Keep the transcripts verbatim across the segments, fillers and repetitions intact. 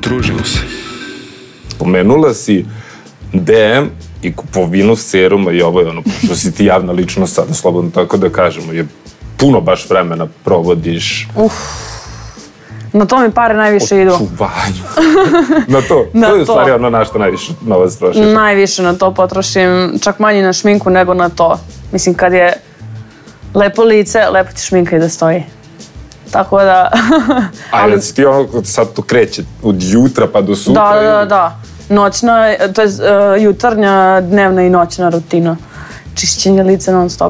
Družimo se. Pomenula si D M i kupovinu seruma i ovo je ono, što si ti javna ličnost sada, slobodno tako da kažemo, je puno baš vremena provodiš. Uf, na to mi pare najviše idu. Očuvanju. Na to? Na to je u to. stvari ono na što najviše novac trošiš. Najviše na to potrošim, čak manje na šminku nego na to. Mislim, kad je lepo lice, lepo ti šminka i da stoji. Tako da... A jel si ti ono, sad to kreće od jutra pa do sutra? Da, da, da. Noćna, to je uh, jutarnja, dnevna i noćna rutina. Čišćenje lice non stop.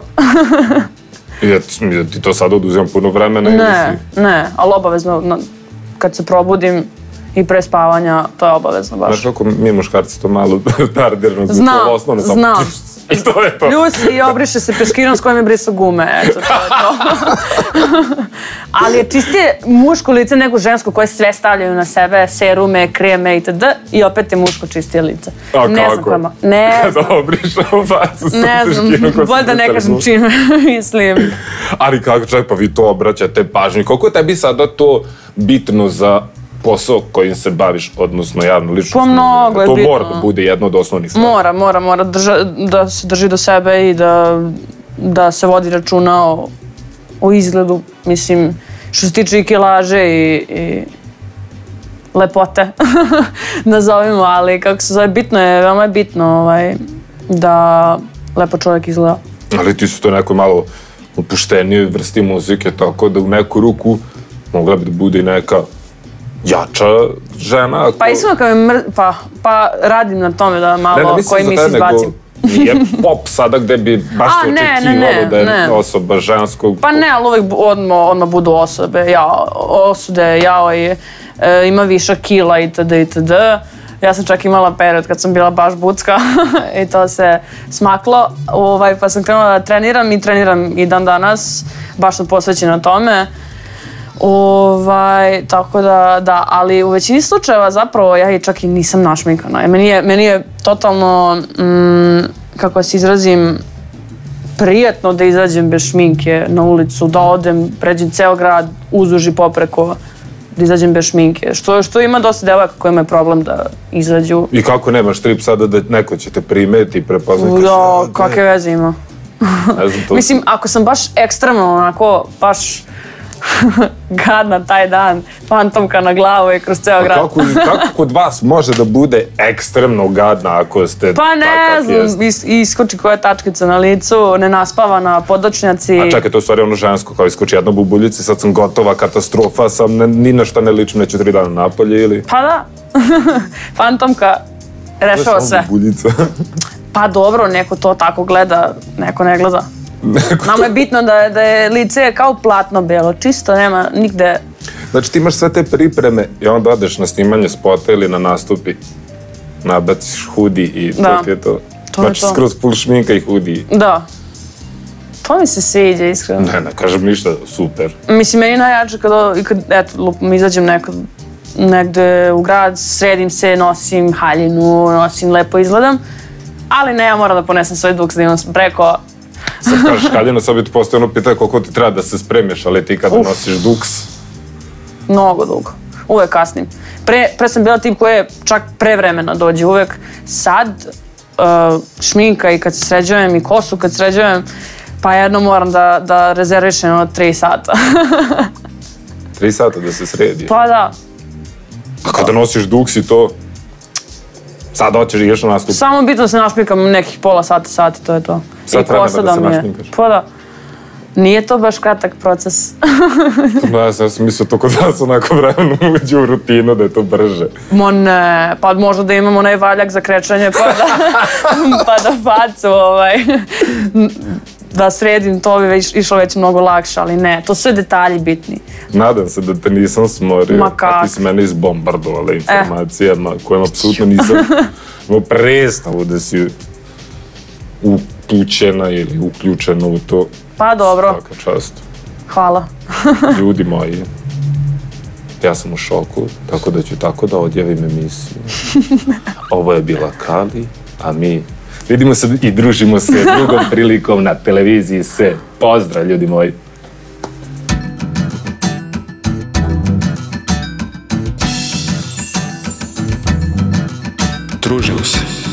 I da ti to sad oduzimam puno vremena? Ne, ne, ali obavezno, kad se probudim i pre spavanja, to je obavezno baš. Znaš kako mi muškarci to malo tardirno zvuče, Znam, osnovno samo... znam. I to je to. Pljusi i obriše se peškirom s kojim je brisao gume, eto, to je to. Ali je čistije muško lice nego žensko koje sve stavljaju na sebe, serume, kreme itd. I opet je muško čistije lice. A ne kako? Znam kojima. Ne znam. Kada obriše u facu sa Ne znam, peškirom ko bolje da ne kažem čime, mislim. Ali kako, čak, pa vi to obraćate pažnju. Koliko je tebi sada to bitno za posao kojim se baviš, odnosno javno ličnost? Pa mnogo je to bitno. To mora da bude jedno od osnovnih stvari. Mora, mora, mora drža, da se drži do sebe i da, da se vodi računa o, o izgledu. Mislim, što se tiče i kilaže i, i lepote, nazovimo, ali kako se zove, bitno je, veoma je bitno ovaj, da lepo čovjek izgleda. Ali ti su to neko malo opuštenije vrsti muzike, tako da u neku ruku mogla bi da bude i neka jača žena. Ako... Pa iskreno kao mi mr... pa, pa radim na tome da malo ne, ne, koji mis izbacim. Nije pop sada gde bi baš se očekivalo da je ne. osoba ženskog... Pa ne, ali uvijek odmah, odmah budu osobe, ja, osude, jao i e, ima viša kila itd. itd. Ja sam čak imala period kad sam bila baš bucka i to se smaklo, ovaj, pa sam krenula da treniram i treniram i dan danas, baš sam posvećena tome. Ovaj, tako da, da, ali u većini slučajeva zapravo ja i čak i nisam našminkana. Meni je, meni je totalno, mm, kako se izrazim, prijetno da izađem bez šminke na ulicu, da odem, pređem ceo grad, uzduž i popreko, da izađem bez šminke. Što, što ima dosta devojaka koji imaju problem da izađu. I kako nemaš trip sada da neko će te primeti i prepoznati? Da, kakve veze ima. Ne znam to. Mislim, ako sam baš ekstremno, onako, baš gadna taj dan, fantomka na glavu i kroz ceo grad. Kako, kako kod vas može da bude ekstremno gadna ako ste pa ne znam, is, iskoči koja tačkica na licu, nenaspavana, podočnjaci. A čekaj, to je u stvari ono žensko, kao iskoči jedna bubuljica, sad sam gotova, katastrofa, sam ne, ni na šta ne ličim, neću tri dana napolje ili... Pa da, fantomka rešava sve. Bubuljica. Pa dobro, neko to tako gleda, neko ne gleda. Nama je bitno da je, da je lice kao platno belo, čisto, nema nigde... Znači ti imaš sve te pripreme i onda odeš na snimanje spota ili na nastupi, nabaciš hudi i to da. ti je to. To znači je to. skroz full šminka i hudi. Da. To mi se sviđa, iskreno. Ne, ne kažem ništa, super. Mislim, meni najjače kad, kad eto, lupom, izađem nekad, negde u grad, sredim se, nosim haljinu, nosim, lepo izgledam, ali ne, ja moram da ponesem svoj duks da imam preko. Sad kažeš haljinu, sad bi ti postoje ono pitanje koliko ti treba da se spremiš, ali ti kada Uf. nosiš duks? Mnogo dugo. Uvek kasnim. Pre, pre sam bila tip koji je čak pre vremena dođe uvek. Sad, uh, šminka i kad se sređujem i kosu kad sređujem, pa jedno moram da, da rezervišem od tri sata. Tri sata da se sredi? Pa da. A kada nosiš duks i to, sad hoćeš i ješ na nastup? Samo bitno da se našminkam nekih pola sata, sati, to je to. Sat vremena da se našminkaš? Pa da. Nije to baš kratak proces. No, ja sam mislio to kod vas onako vremenu uđe u rutinu da je to brže. Mo ne, pa možda da imamo onaj valjak za krečanje pa da, pa da facu ovaj, da sredim, to bi već, išlo već mnogo lakše, ali ne, to sve detalji bitni. Nadam se da te nisam smorio, Ma kak? a ti si mene izbombardovala informacijama eh. kojima apsolutno nisam imao predstavu da si upućena ili uključena u to. Pa dobro. Svaka čast. Hvala. Ljudi moji, ja sam u šoku, tako da ću tako da odjavim emisiju. Ovo je bila Kali, a mi vidimo se i družimo se drugom prilikom na televiziji Se. Pozdrav, ljudi moji. Družimo se.